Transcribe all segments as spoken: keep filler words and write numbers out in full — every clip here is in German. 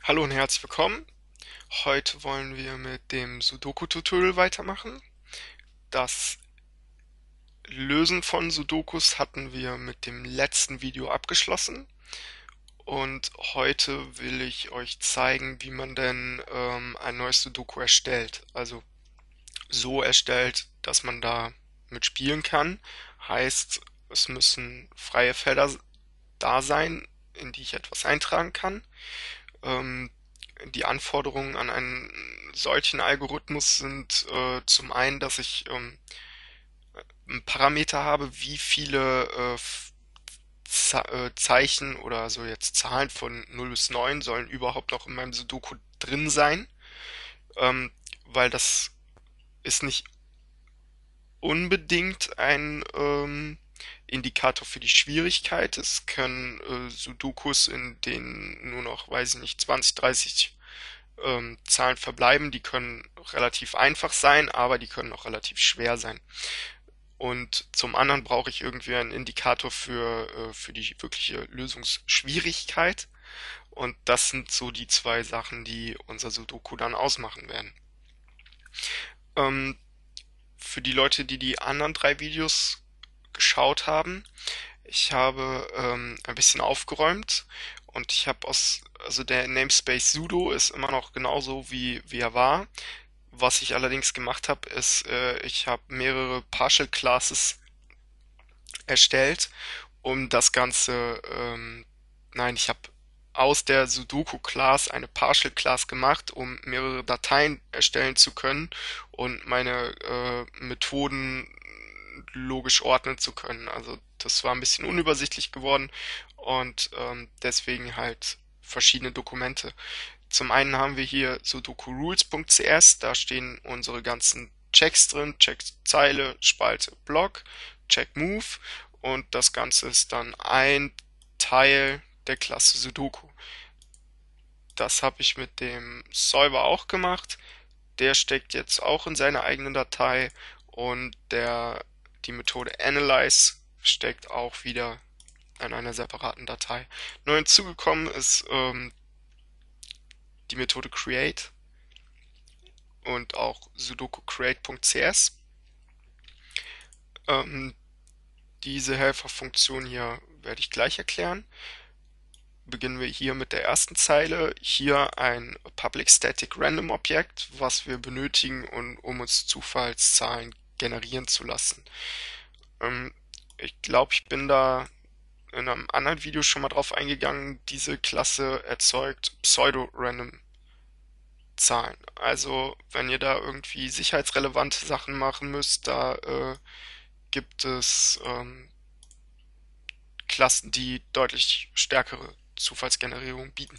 Hallo und herzlich willkommen. Heute wollen wir mit dem Sudoku-Tutorial weitermachen. Das Lösen von Sudokus hatten wir mit dem letzten Video abgeschlossen und heute will ich euch zeigen, wie man denn ähm, ein neues Sudoku erstellt. Also so erstellt, dass man da mitspielen kann. Heißt, es müssen freie Felder da sein, in die ich etwas eintragen kann. Ähm, Die Anforderungen an einen solchen Algorithmus sind äh, zum einen, dass ich ähm, einen Parameter habe, wie viele äh, Ze äh, Zeichen oder so jetzt Zahlen von null bis neun sollen überhaupt noch in meinem Sudoku drin sein, ähm, weil das ist nicht unbedingt ein ähm, Indikator für die Schwierigkeit. Es können äh, Sudokus, in denen nur noch, weiß ich nicht, zwanzig, dreißig ähm, Zahlen verbleiben, die können relativ einfach sein, aber die können auch relativ schwer sein. Und zum anderen brauche ich irgendwie einen Indikator für, äh, für die wirkliche Lösungsschwierigkeit. Und das sind so die zwei Sachen, die unser Sudoku dann ausmachen werden. Ähm, für die Leute, die die anderen drei Videos geschaut haben, ich habe ähm, ein bisschen aufgeräumt und ich habe aus, also der Namespace sudo ist immer noch genauso wie, wie er war. Was ich allerdings gemacht habe, ist, äh, ich habe mehrere Partial Classes erstellt, um das Ganze, ähm, nein, ich habe aus der Sudoku Class eine Partial Class gemacht, um mehrere Dateien erstellen zu können und meine äh, Methoden logisch ordnen zu können. Also das war ein bisschen unübersichtlich geworden und ähm, deswegen halt verschiedene Dokumente. Zum einen haben wir hier sudoku rules.cs, da stehen unsere ganzen Checks drin, Check Zeile, Spalte, Block, Check Move und das Ganze ist dann ein Teil der Klasse Sudoku. Das habe ich mit dem Solver auch gemacht. Der steckt jetzt auch in seiner eigenen Datei und der, die Methode Analyze steckt auch wieder in einer separaten Datei. Neu hinzugekommen ist ähm, die Methode Create und auch sudoku create.cs. Ähm, diese Helferfunktion hier werde ich gleich erklären. Beginnen wir hier mit der ersten Zeile. Hier ein Public Static Random Objekt, was wir benötigen, um, um uns Zufallszahlen generieren zu lassen. Ähm, ich glaube, ich bin da in einem anderen Video schon mal drauf eingegangen. Diese Klasse erzeugt Pseudo-Random Zahlen. Also, wenn ihr da irgendwie sicherheitsrelevante Sachen machen müsst, da äh, gibt es ähm, Klassen, die deutlich stärkere Zufallsgenerierung bieten.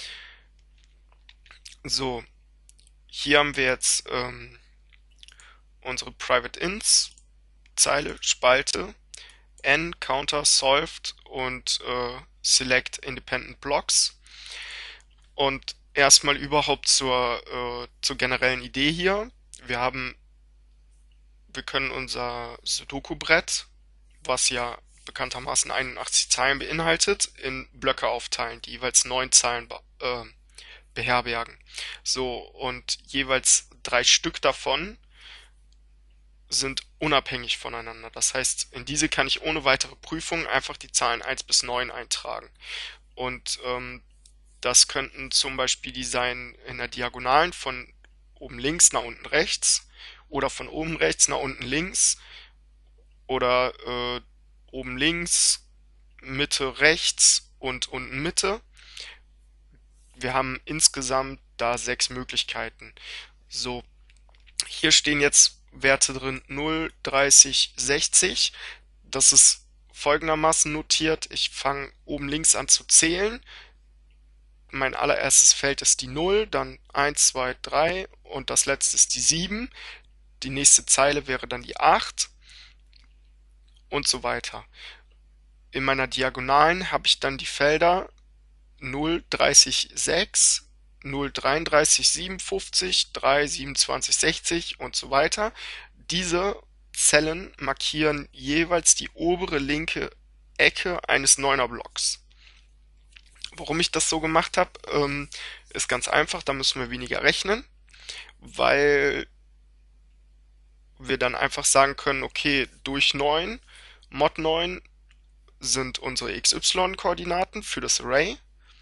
So, hier haben wir jetzt ähm, unsere Private Ins, Zeile, Spalte, N, Counter, Solved und äh, Select Independent Blocks. Und erstmal überhaupt zur, äh, zur generellen Idee hier. Wir haben, wir können unser Sudoku-Brett, was ja bekanntermaßen einundachtzig Zeilen beinhaltet, in Blöcke aufteilen, die jeweils neun Zeilen äh, beherbergen. So, und jeweils drei Stück davon sind unabhängig voneinander. Das heißt, in diese kann ich ohne weitere Prüfung einfach die Zahlen eins bis neun eintragen. Und ähm, das könnten zum Beispiel die sein in der Diagonalen von oben links nach unten rechts oder von oben rechts nach unten links oder äh, oben links, Mitte rechts und unten Mitte. Wir haben insgesamt da sechs Möglichkeiten. So, hier stehen jetzt Werte drin null, dreißig, sechzig. Das ist folgendermaßen notiert. Ich fange oben links an zu zählen. Mein allererstes Feld ist die null, dann eins, zwei, drei und das letzte ist die sieben. Die nächste Zeile wäre dann die acht und so weiter. In meiner Diagonalen habe ich dann die Felder null, dreißig, sechs, null, dreiunddreißig, siebenundfünfzig, drei, siebenundzwanzig, sechzig und so weiter. Diese Zellen markieren jeweils die obere linke Ecke eines Neuner-Blocks. Warum ich das so gemacht habe, ähm, ist ganz einfach, da müssen wir weniger rechnen, weil wir dann einfach sagen können, okay, durch neun, Mod neun sind unsere X Y-Koordinaten für das Array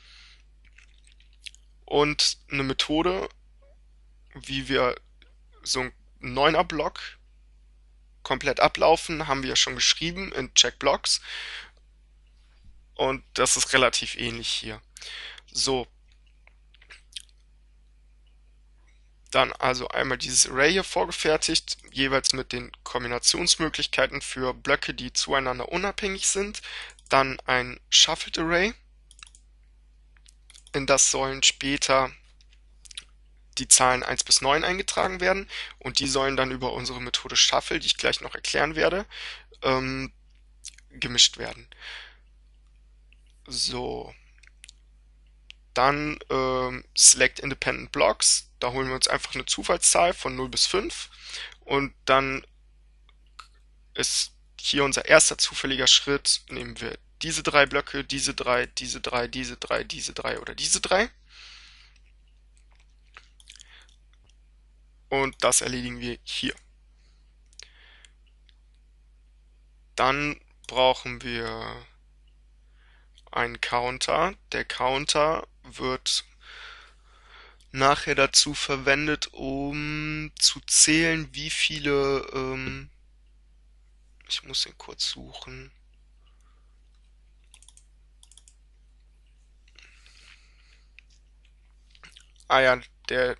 und eine Methode, wie wir so einen Neuner-Block komplett ablaufen, haben wir schon geschrieben in checkblocks und das ist relativ ähnlich hier. So, dann also einmal dieses Array hier vorgefertigt, jeweils mit den Kombinationsmöglichkeiten für Blöcke, die zueinander unabhängig sind. Dann ein Shuffled Array, in das sollen später die Zahlen eins bis neun eingetragen werden und die sollen dann über unsere Methode Shuffle, die ich gleich noch erklären werde, ähm, gemischt werden. So, dann ähm, Select Independent Blocks, da holen wir uns einfach eine Zufallszahl von null bis fünf und dann ist hier unser erster zufälliger Schritt, nehmen wir diese drei Blöcke, diese drei, diese drei, diese drei, diese drei oder diese drei. Und das erledigen wir hier. Dann brauchen wir einen Counter. Der Counter wird nachher dazu verwendet, um zu zählen, wie viele, ähm, ich muss ihn kurz suchen. Ah ja, der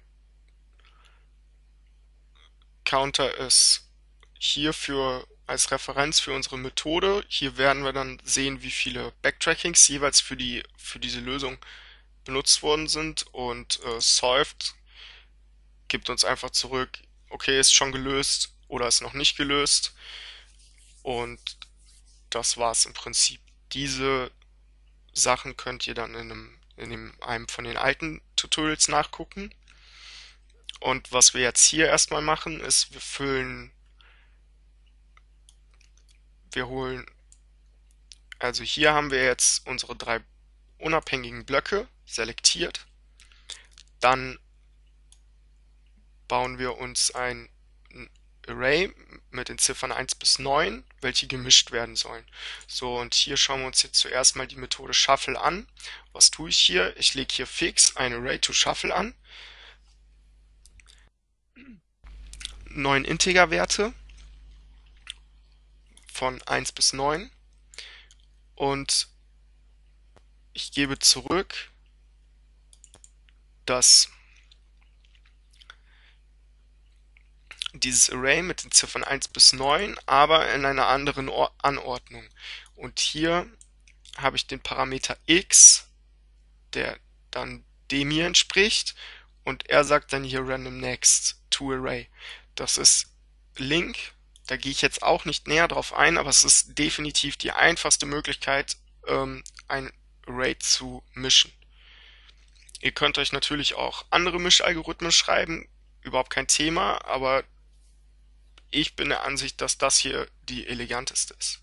Counter ist hierfür als Referenz für unsere Methode. Hier werden wir dann sehen, wie viele Backtrackings jeweils für die für diese Lösung benutzt worden sind und äh, solved gibt uns einfach zurück, okay, ist schon gelöst oder ist noch nicht gelöst und das war's im Prinzip. Diese Sachen könnt ihr dann in einem in dem, einem von den alten Tutorials nachgucken. Und was wir jetzt hier erstmal machen, ist, wir füllen, wir holen, also hier haben wir jetzt unsere drei unabhängigen Blöcke selektiert. Dann bauen wir uns ein Array mit den Ziffern eins bis neun, welche gemischt werden sollen. So, und hier schauen wir uns jetzt zuerst mal die Methode Shuffle an. Was tue ich hier? Ich lege hier fix ein Array to Shuffle an. Neun Integerwerte von eins bis neun und ich gebe zurück, dass dieses Array mit den Ziffern eins bis neun, aber in einer anderen Or Anordnung. Und hier habe ich den Parameter x, der dann dem hier entspricht, und er sagt dann hier random next to array. Das ist Link, da gehe ich jetzt auch nicht näher drauf ein, aber es ist definitiv die einfachste Möglichkeit, ähm, ein Array zu mischen. Ihr könnt euch natürlich auch andere Mischalgorithmen schreiben, überhaupt kein Thema, aber ich bin der Ansicht, dass das hier die eleganteste ist.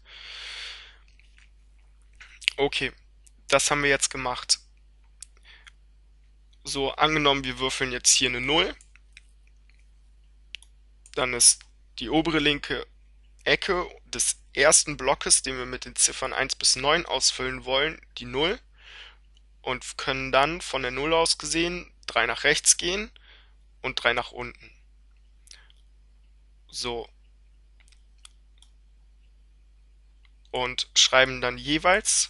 Okay, das haben wir jetzt gemacht. So, angenommen, wir würfeln jetzt hier eine null, dann ist die obere linke Ecke des ersten Blockes, den wir mit den Ziffern eins bis neun ausfüllen wollen, die null und können dann von der null aus gesehen drei nach rechts gehen und drei nach unten. So. Und schreiben dann jeweils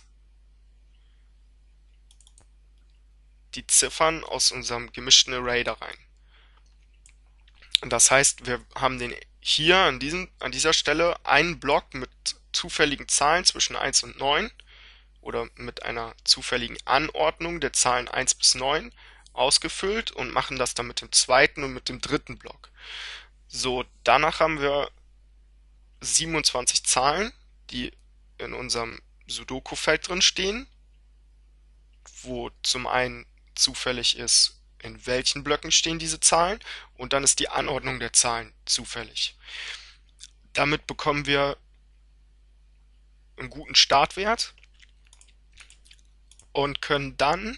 die Ziffern aus unserem gemischten Array da rein. Und das heißt, wir haben den hier an, diesem, an dieser Stelle einen Block mit zufälligen Zahlen zwischen eins und neun oder mit einer zufälligen Anordnung der Zahlen eins bis neun ausgefüllt und machen das dann mit dem zweiten und mit dem dritten Block. So, danach haben wir siebenundzwanzig Zahlen, die in unserem Sudoku-Feld drin stehen, wo zum einen zufällig ist, in welchen Blöcken stehen diese Zahlen und dann ist die Anordnung der Zahlen zufällig. Damit bekommen wir einen guten Startwert und können dann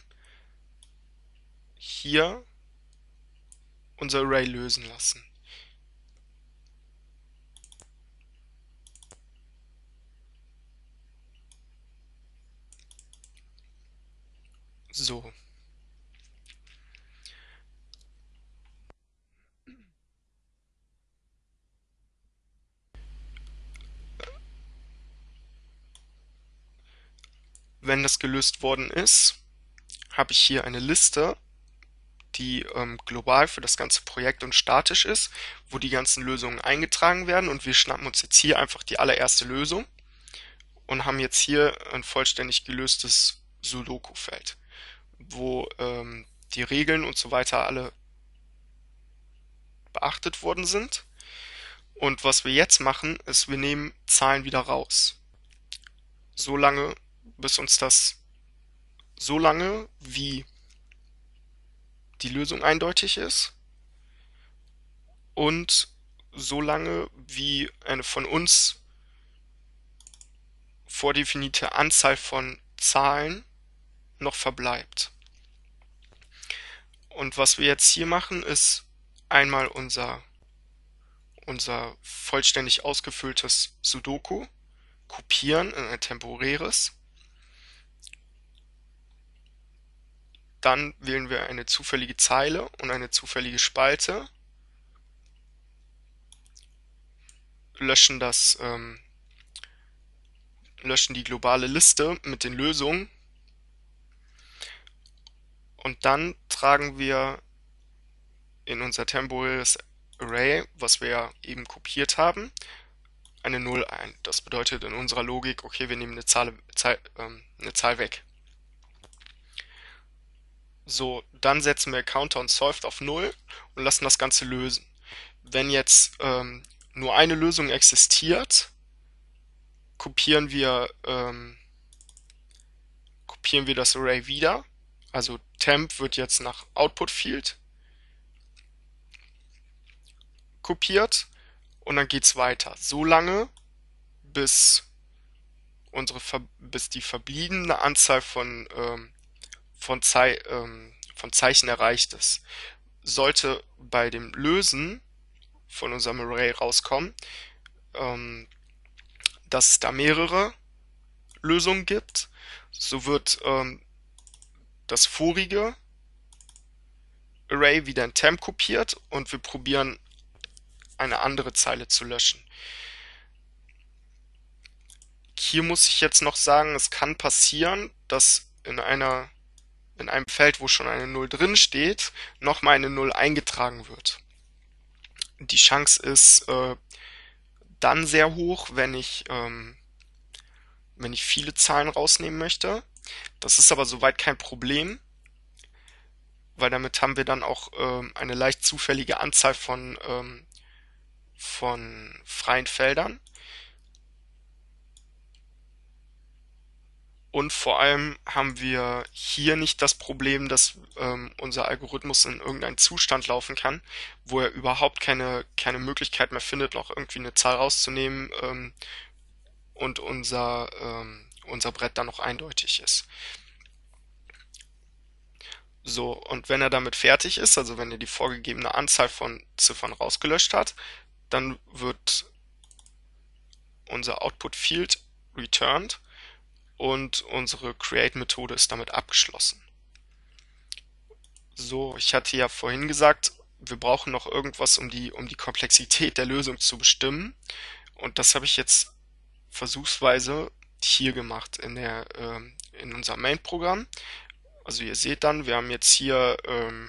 hier unser Array lösen lassen. So. Wenn das gelöst worden ist, habe ich hier eine Liste, die ähm, global für das ganze Projekt und statisch ist, wo die ganzen Lösungen eingetragen werden, und wir schnappen uns jetzt hier einfach die allererste Lösung und haben jetzt hier ein vollständig gelöstes Sudoku-Feld, wo ähm, die Regeln und so weiter alle beachtet worden sind. Und was wir jetzt machen, ist, wir nehmen Zahlen wieder raus. So lange, bis uns das so lange, wie die Lösung eindeutig ist, und so lange, wie eine von uns vordefinierte Anzahl von Zahlen noch verbleibt. Und was wir jetzt hier machen, ist einmal unser, unser vollständig ausgefülltes Sudoku kopieren in ein temporäres. Dann wählen wir eine zufällige Zeile und eine zufällige Spalte, löschen das, ähm, löschen die globale Liste mit den Lösungen, und dann tragen wir in unser temporäres Array, was wir ja eben kopiert haben, eine Null ein. Das bedeutet in unserer Logik, okay, wir nehmen eine Zahl, Zahl, ähm, eine Zahl weg. So, dann setzen wir Counter und Solved auf Null und lassen das Ganze lösen. Wenn jetzt ähm, nur eine Lösung existiert, kopieren wir, ähm, kopieren wir das Array wieder. Also Temp wird jetzt nach Output Field kopiert, und dann geht's weiter. So lange, bis unsere bis die verbliebene Anzahl von ähm, von, Zei ähm, von Zeichen erreicht ist. Sollte bei dem Lösen von unserem Array rauskommen, ähm, dass es da mehrere Lösungen gibt, so wird ähm, das vorige Array wieder in Temp kopiert und wir probieren eine andere Zeile zu löschen. Hier muss ich jetzt noch sagen, es kann passieren, dass in einer in einem Feld, wo schon eine Null drin steht, nochmal eine Null eingetragen wird. Die Chance ist äh, dann sehr hoch, wenn ich, ähm, wenn ich viele Zahlen rausnehmen möchte. Das ist aber soweit kein Problem, weil damit haben wir dann auch ähm, eine leicht zufällige Anzahl von, ähm, von freien Feldern. Und vor allem haben wir hier nicht das Problem, dass ähm, unser Algorithmus in irgendeinen Zustand laufen kann, wo er überhaupt keine, keine Möglichkeit mehr findet, noch irgendwie eine Zahl rauszunehmen, ähm, und unser, ähm, unser Brett dann noch eindeutig ist. So, und wenn er damit fertig ist, also wenn er die vorgegebene Anzahl von Ziffern rausgelöscht hat, dann wird unser Output Field returned und unsere Create-Methode ist damit abgeschlossen. So, ich hatte ja vorhin gesagt, wir brauchen noch irgendwas, um die, um die Komplexität der Lösung zu bestimmen. Und das habe ich jetzt versuchsweise hier gemacht in der, ähm, in unserem Main-Programm. Also ihr seht dann, wir haben jetzt hier ähm,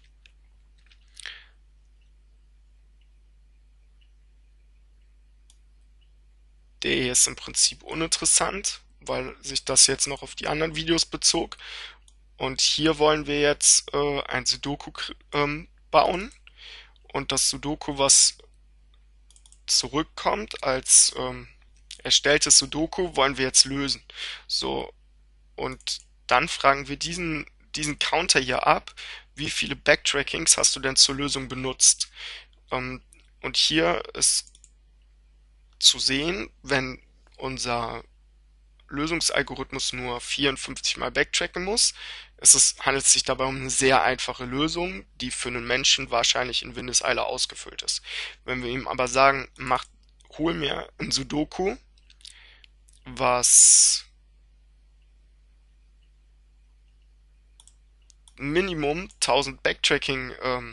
der hier ist im Prinzip uninteressant, weil sich das jetzt noch auf die anderen Videos bezog. Und hier wollen wir jetzt äh, ein Sudoku ähm, bauen. Und das Sudoku, was zurückkommt als ähm, erstelltes Sudoku, wollen wir jetzt lösen. So, und dann fragen wir diesen, diesen Counter hier ab, wie viele Backtrackings hast du denn zur Lösung benutzt? Ähm, und hier ist zu sehen, wenn unser Lösungsalgorithmus nur vierundfünfzig Mal backtracken muss. Es ist, handelt sich dabei um eine sehr einfache Lösung, die für einen Menschen wahrscheinlich in Windeseile ausgefüllt ist. Wenn wir ihm aber sagen, mach, hol mir ein Sudoku, was Minimum tausend Backtracking ähm,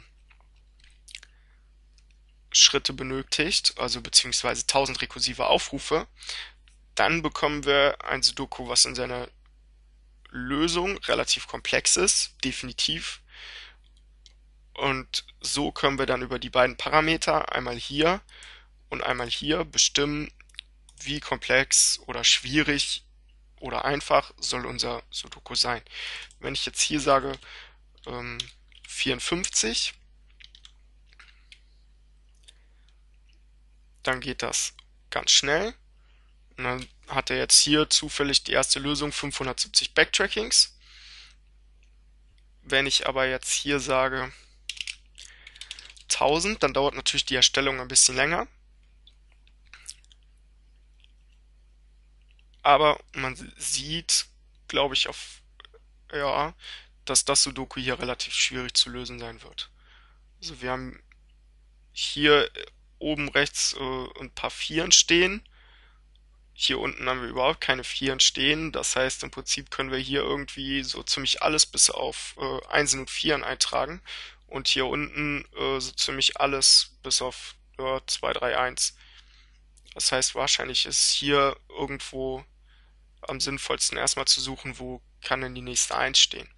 Schritte benötigt, also beziehungsweise tausend rekursive Aufrufe, dann bekommen wir ein Sudoku, was in seiner Lösung relativ komplex ist, definitiv. Und so können wir dann über die beiden Parameter, einmal hier und einmal hier, bestimmen, wie komplex oder schwierig oder einfach soll unser Sudoku sein. Wenn ich jetzt hier sage ähm, vierundfünfzig, dann geht das ganz schnell. Und dann hat er jetzt hier zufällig die erste Lösung fünfhundertsiebzig Backtrackings. Wenn ich aber jetzt hier sage tausend, dann dauert natürlich die Erstellung ein bisschen länger. Aber man sieht, glaube ich, auf, ja, dass das Sudoku hier relativ schwierig zu lösen sein wird. Also wir haben hier oben rechts äh, ein paar Vieren stehen. Hier unten haben wir überhaupt keine Vieren stehen. Das heißt, im Prinzip können wir hier irgendwie so ziemlich alles bis auf äh, Einsen und Vieren eintragen. Und hier unten äh, so ziemlich alles bis auf äh, zwei, drei, eins. Das heißt, wahrscheinlich ist hier irgendwo am sinnvollsten erstmal zu suchen, wo kann denn die nächste eins stehen.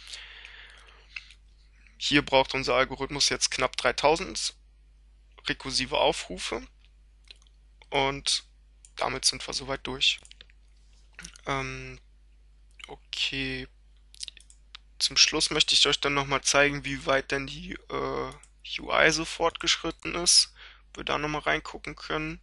Hier braucht unser Algorithmus jetzt knapp dreitausend rekursive Aufrufe und damit sind wir soweit durch. Ähm, okay, zum Schluss möchte ich euch dann nochmal zeigen, wie weit denn die äh, U I so fortgeschritten ist. Wir da nochmal reingucken können.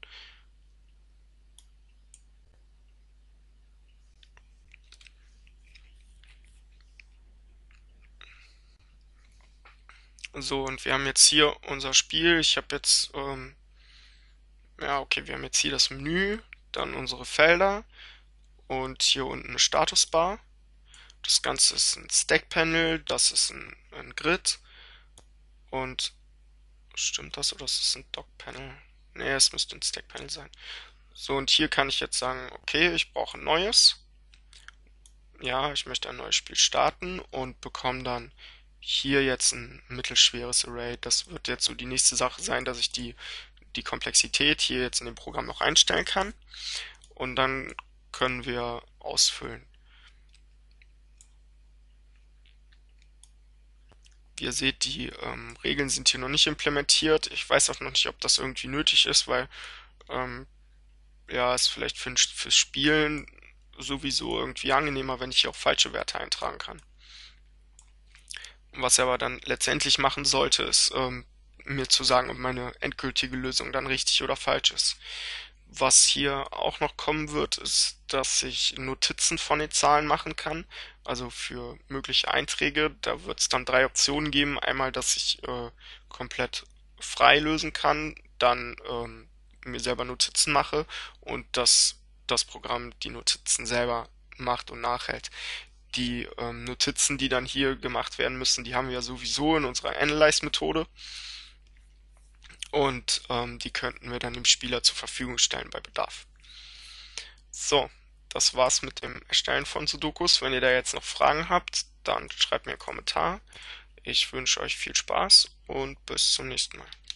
So, und wir haben jetzt hier unser Spiel. Ich habe jetzt, ähm, ja, okay, wir haben jetzt hier das Menü, dann unsere Felder und hier unten eine Statusbar. Das Ganze ist ein Stack-Panel, das ist ein, ein Grid und stimmt das oder ist es ein Dock-Panel? Ne, es müsste ein Stack-Panel sein. So, und hier kann ich jetzt sagen, okay, ich brauche ein neues. Ja, ich möchte ein neues Spiel starten und bekomme dann hier jetzt ein mittelschweres Array. Das wird jetzt so die nächste Sache sein, dass ich die, die Komplexität hier jetzt in dem Programm noch einstellen kann. Und dann können wir ausfüllen. Wie ihr seht, die ähm, Regeln sind hier noch nicht implementiert. Ich weiß auch noch nicht, ob das irgendwie nötig ist, weil ähm, ja, es vielleicht für, fürs Spielen sowieso irgendwie angenehmer, wenn ich hier auch falsche Werte eintragen kann. Was er aber dann letztendlich machen sollte, ist ähm, mir zu sagen, ob meine endgültige Lösung dann richtig oder falsch ist. Was hier auch noch kommen wird, ist, dass ich Notizen von den Zahlen machen kann, also für mögliche Einträge. Da wird es dann drei Optionen geben. Einmal, dass ich äh, komplett frei lösen kann, dann ähm, mir selber Notizen mache und dass das Programm die Notizen selber macht und nachhält. Die ähm, Notizen, die dann hier gemacht werden müssen, die haben wir ja sowieso in unserer Analyze-Methode. Und ähm, die könnten wir dann dem Spieler zur Verfügung stellen bei Bedarf. So, das war's mit dem Erstellen von Sudokus. Wenn ihr da jetzt noch Fragen habt, dann schreibt mir einen Kommentar. Ich wünsche euch viel Spaß und bis zum nächsten Mal.